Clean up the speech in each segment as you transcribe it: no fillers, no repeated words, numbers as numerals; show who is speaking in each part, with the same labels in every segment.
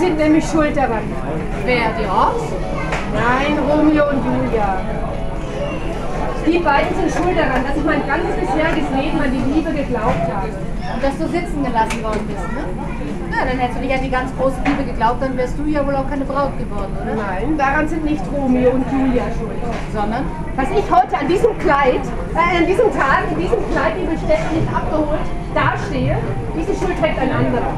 Speaker 1: sind nämlich schuld daran.
Speaker 2: Wer, die Orks?
Speaker 1: Nein, Romeo und Julia. Die beiden sind schuld daran, dass ich mein ganzes bisheriges Leben an die Liebe geglaubt habe.
Speaker 2: Und dass du sitzen gelassen worden bist, ne? Na, dann hättest du nicht an die ganz große Liebe geglaubt, dann wärst du ja wohl auch keine Braut geworden, oder?
Speaker 1: Nein, daran sind nicht Romeo und Julia schuld.
Speaker 2: Sondern?
Speaker 1: Dass ich heute an diesem Kleid, an diesem Tag, in diesem Kleid, liebe Steffen, nicht abgeholt, dastehe, diese Schuld trägt ein anderer.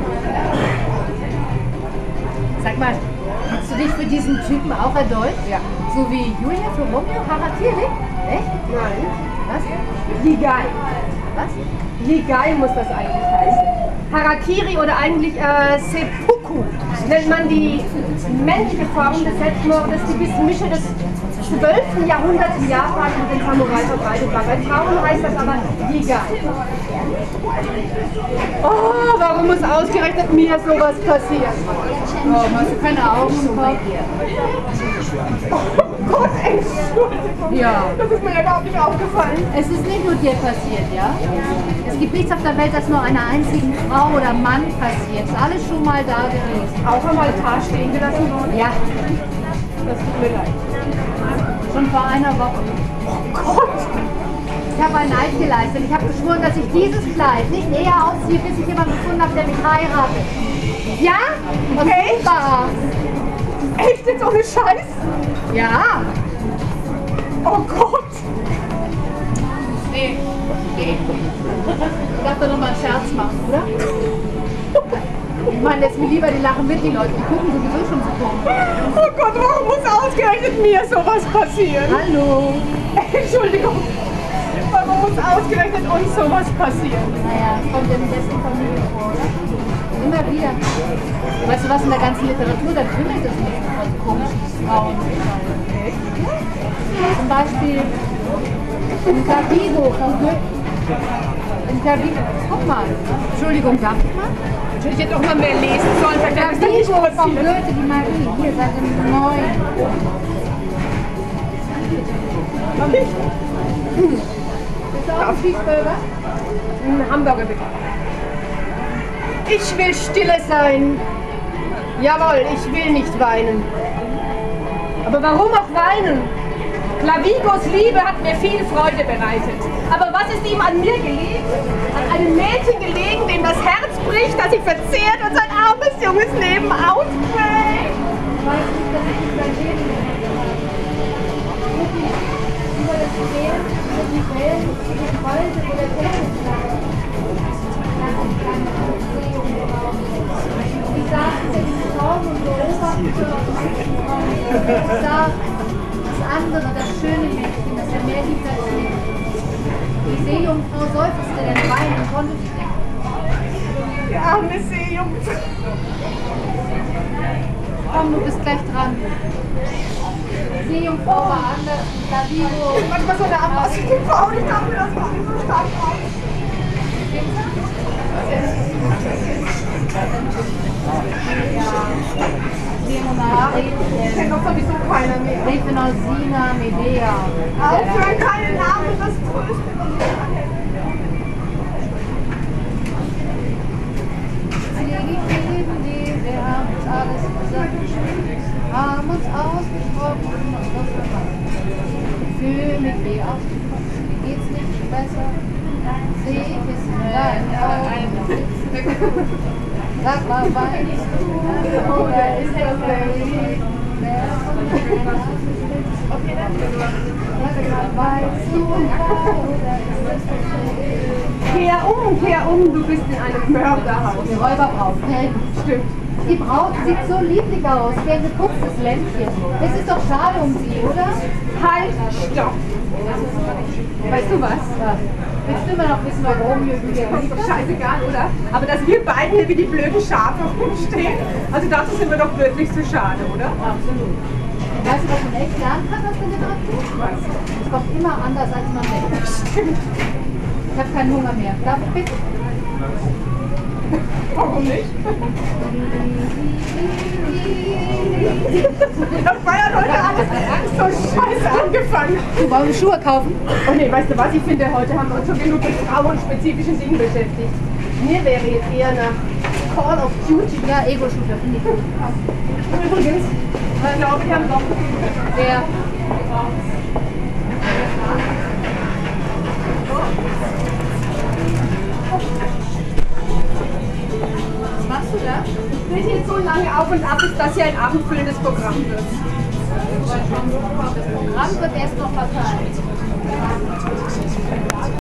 Speaker 2: Sag mal, hast du dich für diesen Typen auch erdolcht?
Speaker 1: Ja.
Speaker 2: So wie Julia für Romeo? Harakiri? Echt?
Speaker 1: Nein.
Speaker 2: Was?
Speaker 1: Yigai.
Speaker 2: Was?
Speaker 1: Yigai muss das eigentlich heißen. Harakiri oder eigentlich Seppuku nennt man die männliche Form des Selbstmordes, die bis Mitte des 12. Jahrhunderts in Japan und den Samurai verbreitet war. Bei Frauen heißt das aber Yigai. Oh, warum muss ausgerechnet mir sowas passieren?
Speaker 2: Oh, hast du keine Augen im Kopf?
Speaker 1: Oh Gott, Entschuldigung.
Speaker 2: Ja.
Speaker 1: Das ist mir ja überhaupt nicht aufgefallen.
Speaker 2: Es ist nicht nur dir passiert, ja? Es gibt nichts auf der Welt, das nur einer einzigen Frau oder Mann passiert. Ist alles schon mal da gewesen.
Speaker 1: Auch am Altar stehen gelassen worden?
Speaker 2: Ja,
Speaker 1: Das tut mir leid.
Speaker 2: schon vor einer Woche.
Speaker 1: Oh Gott!
Speaker 2: Ich habe einen Eid geleistet. Ich habe geschworen, dass ich dieses Kleid nicht eher ausziehe, bis ich jemanden gefunden habe, der mich heiratet.
Speaker 1: Ja?
Speaker 2: Okay. Super.
Speaker 1: Echt jetzt ohne Scheiß?
Speaker 2: Ja.
Speaker 1: Oh Gott!
Speaker 2: Nee. Ich dachte noch mal einen Scherz machen, oder? Ich meine, lässt mir lieber, die lachen mit, die Leute. Die gucken sowieso schon so komisch.
Speaker 1: Oh Gott, warum muss ausgerechnet mir sowas passieren?
Speaker 2: Hallo.
Speaker 1: Entschuldigung. Warum muss ausgerechnet uns sowas passieren?
Speaker 2: Naja, kommt ja in der besten Familie vor, oder? Immer wieder. Weißt du was, in der ganzen Literatur, da kümmert es nicht von komischen Frauen. Zum Beispiel im Clavigo von Goethe. Im Clavigo, guck mal. Entschuldigung, darf ich mal?
Speaker 1: Ich hätte doch mal mehr lesen sollen. Da ist doch nicht
Speaker 2: Clavigo von
Speaker 1: passiert.
Speaker 2: Goethe, die Marie. Hier, Seite 9. Bist du auch ein Cheeseburger?
Speaker 1: Ein Hamburger bitte. Ich will stille sein. Jawohl, ich will nicht weinen. Aber warum auch weinen? Clavigos Liebe hat mir viel Freude bereitet. Aber was ist ihm an mir gelegen? An einem Mädchen gelegen, dem das Herz bricht, das sich verzehrt und sein armes junges Leben ausquält.
Speaker 2: Ich weiß nicht, dass ich dein Leben über das Feld, über die Welt, über die Wolke, wo der Berg ich saß in diesem Raum und beobachtete ich sah das andere, das schöne Mädchen, das er mehr liebt als mich. Die Seejungfrau seufzte, denn weinen konnte sie nicht.
Speaker 1: Die arme Seejungfrau.
Speaker 2: Komm, du bist gleich dran. Die Seejungfrau war anders, Clavigo.
Speaker 1: Manchmal so eine abwassige Frau, ich dachte, das war nicht so stark aus. Ich kenne doch sowieso keiner mehr.
Speaker 2: Refinosina, Medea.
Speaker 1: Aufhören, keine Namen, das tröstet uns.
Speaker 2: Wir haben uns alles gesagt, haben uns ausgesprochen und was gemacht. Ich fühle mich wie ausgesprochen, mir geht's nicht besser. Sehe ich es in deinen Augen. Sag mal, weinst du oder ist das Leben?
Speaker 1: Okay, danke.
Speaker 2: Sag mal, weinst du oder ist das Leben?
Speaker 1: Kehr um, du bist in einem Mörderhaus.
Speaker 2: Die Räuberbraut, ne?
Speaker 1: Stimmt.
Speaker 2: Die Braut sieht so lieblich aus, wie ein geputztes Lämpchen. Es ist doch schade um sie, oder?
Speaker 1: Halt, stopp. Weißt du was?
Speaker 2: Ja. Willst du immer noch wissen, warum wir
Speaker 1: Ist doch scheißegal, oder? Aber dass wir beiden hier wie die blöden Schafe rumstehen, also dazu sind wir doch wirklich zu schade, oder?
Speaker 2: Absolut. Weißt du, was man echt lernen kann aus der Literatur?
Speaker 1: Was?
Speaker 2: Es kommt immer anders, als man denkt.
Speaker 1: Stimmt.
Speaker 2: Ich habe keinen Hunger mehr. Darf ich bitte?
Speaker 1: Warum nicht? Das war ja heute alles so scheiße angefangen.
Speaker 2: Wollen wir Schuhe kaufen?
Speaker 1: Oh nee, weißt du was? Ich finde, heute haben wir uns schon genug mit frauenspezifischen Dingen beschäftigt. Mir wäre jetzt eher nach Call of Duty.
Speaker 2: Ja, Ego-Shooter finde ich gut.
Speaker 1: Übrigens, ich glaube, die haben doch
Speaker 2: Wer? Was machst du da?
Speaker 1: Wir sind so lange auf und ab, bis das hier ein abendfüllendes Programm wird.
Speaker 2: Das Programm wird erst noch verteilt.